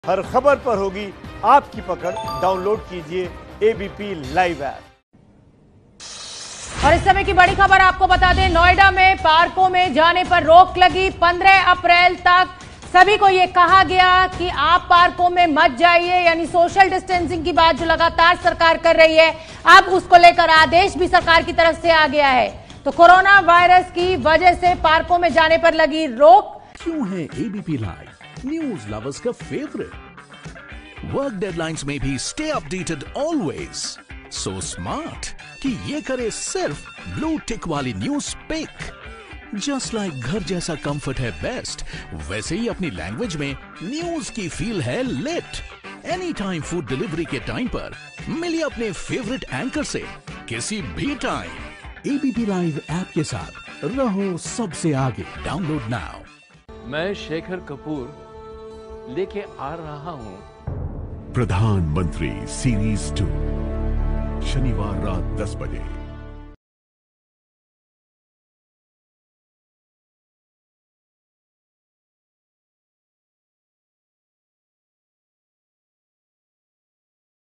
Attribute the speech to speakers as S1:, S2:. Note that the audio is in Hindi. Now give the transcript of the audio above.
S1: हर खबर पर होगी आपकी पकड़। डाउनलोड कीजिए एबीपी लाइव ऐप।
S2: और इस समय की बड़ी खबर आपको बता दें, नोएडा में पार्कों में जाने पर रोक लगी। 15 अप्रैल तक सभी को यह कहा गया कि आप पार्कों में मत जाइए, यानी सोशल डिस्टेंसिंग की बात जो लगातार सरकार कर रही है, अब उसको लेकर आदेश भी सरकार की तरफ से आ गया है। तो कोरोना वायरस की वजह से पार्कों में जाने पर लगी रोक।
S3: क्यों है एबीपी लाइव न्यूज लवर्स का फेवरेट? वर्क डेडलाइंस में भी stay updated always. So smart कि ये करे सिर्फ ब्लू टिक वाली न्यूज पिक। जस्ट लाइक घर जैसा कंफर्ट है बेस्ट, वैसे ही अपनी लैंग्वेज में न्यूज की फील है lit. Any time food delivery के टाइम पर मिलिए अपने फेवरेट एंकर से किसी भी टाइम। एबीपी लाइव ऐप के साथ रहो सबसे आगे। Download now.
S4: मैं शेखर कपूर लेके आ रहा हूं
S5: प्रधानमंत्री सीरीज 2 शनिवार रात 10 बजे।